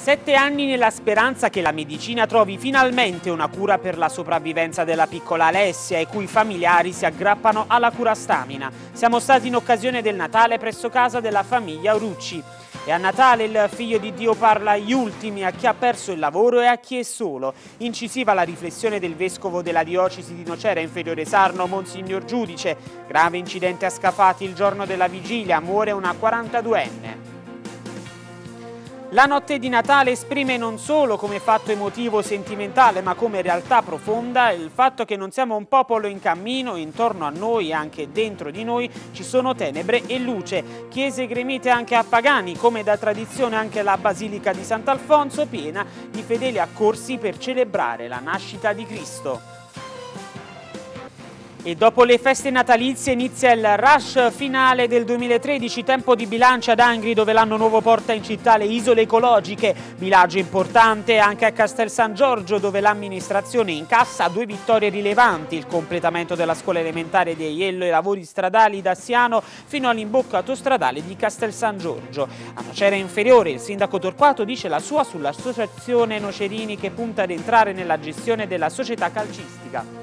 7 anni nella speranza che la medicina trovi finalmente una cura per la sopravvivenza della piccola Alessia, i cui familiari si aggrappano alla cura stamina. Siamo stati in occasione del Natale presso casa della famiglia Rucci. E a Natale il figlio di Dio parla agli ultimi, a chi ha perso il lavoro e a chi è solo. Incisiva la riflessione del vescovo della diocesi di Nocera Inferiore Sarno, Monsignor Giudice. Grave incidente a Scafati il giorno della vigilia, muore una 42enne. La notte di Natale esprime non solo come fatto emotivo sentimentale, ma come realtà profonda il fatto che non siamo un popolo in cammino, intorno a noi e anche dentro di noi ci sono tenebre e luce. Chiese gremite anche a pagani, come da tradizione anche la Basilica di Sant'Alfonso, piena di fedeli accorsi per celebrare la nascita di Cristo. E dopo le feste natalizie inizia il rush finale del 2013, tempo di bilancia ad Angri, dove l'anno nuovo porta in città le isole ecologiche. Villaggio importante anche a Castel San Giorgio, dove l'amministrazione incassa 2 vittorie rilevanti: il completamento della scuola elementare di Aiello e i lavori stradali da Siano fino all'imbocco autostradale di Castel San Giorgio. A Nocera Inferiore il sindaco Torquato dice la sua sull'associazione Nocerini, che punta ad entrare nella gestione della società calcistica.